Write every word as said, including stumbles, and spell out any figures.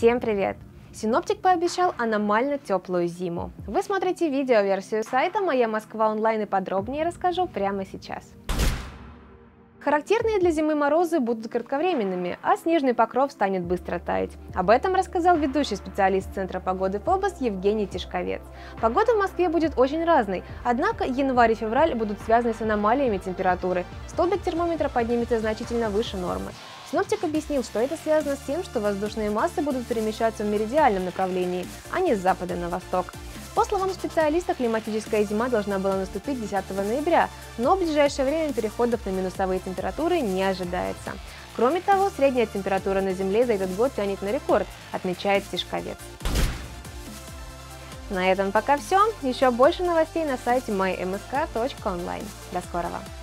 Всем привет! Синоптик пообещал аномально теплую зиму. Вы смотрите видеоверсию сайта «Моя Москва онлайн» и подробнее расскажу прямо сейчас. Характерные для зимы морозы будут кратковременными, а снежный покров станет быстро таять. Об этом рассказал ведущий специалист Центра погоды ФОБОС Евгений Тишковец. Погода в Москве будет очень разной, однако январь и февраль будут связаны с аномалиями температуры. Столбик термометра поднимется значительно выше нормы. Синоптик объяснил, что это связано с тем, что воздушные массы будут перемещаться в меридиальном направлении, а не с запада на восток. По словам специалиста, климатическая зима должна была наступить десятого ноября, но в ближайшее время переходов на минусовые температуры не ожидается. Кроме того, средняя температура на Земле за этот год тянет на рекорд, отмечает Тишковец. На этом пока все. Еще больше новостей на сайте май эм эс ка точка онлайн. До скорого!